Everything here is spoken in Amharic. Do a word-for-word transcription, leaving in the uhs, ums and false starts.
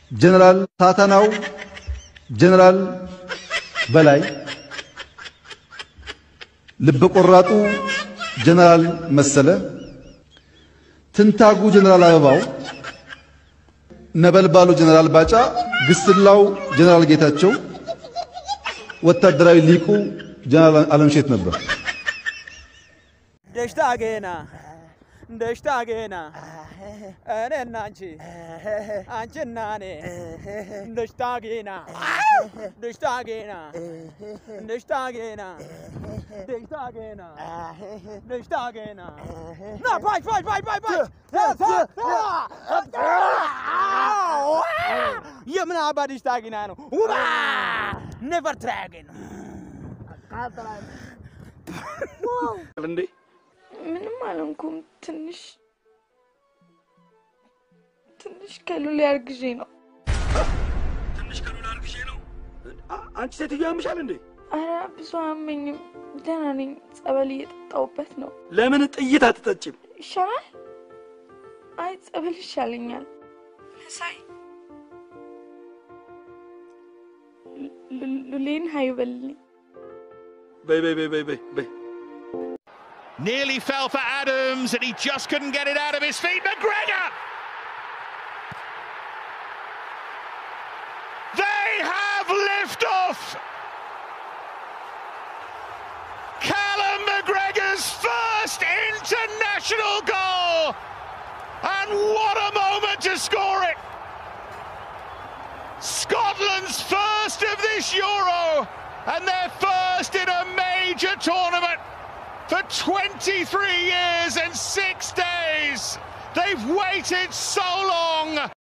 ጀነራል ታታናው ጀነራል በላይ ልብ ቆራጡ ጀነራል መሰለ ትንታጉ ጀነራል አበባው ነበልባሉ ጀነራል ባጫ ግስላው ጀነራል ጌታቸው ወታደራዊ ሊቁ ጀነራል አለምሸት ነበር። ደሽታገና ደሽታገና እኔና አንቺ አንቺና እኔ ደሽታገና ደሽታገና ደሽታገና ደሽታገና ደሽታገና ና ባይ ባይ ባይ ባይ ባይ የምን አባ ደሽታገና ነው ውባ never try again እንዴ ምንም አልሆንኩም ትንሽ ትንሽ ከሉል ያርግዤ ነው ትንሽ ከሉል ያርግዤ ነው አንቺ ሴትዮ ያምሻል እንዴ አራ ብዙ አመኝም ደህና ነኝ ጸበል እየጠጣሁበት ነው ለምን ጥይት አትጠጪም ይሻላል አይ ጸበል ይሻለኛል ሳይ ሉሌን ሃይበልኝ በይ በይ በይ በይ በይ Nearly fell for Adams and he just couldn't get it out of his feet. McGregor! They have liftoff! Callum McGregor's first international goal! And what a moment to score it! Scotland's first of this Euro and their first in a major tournament! For twenty-three years and six days, they've waited so long.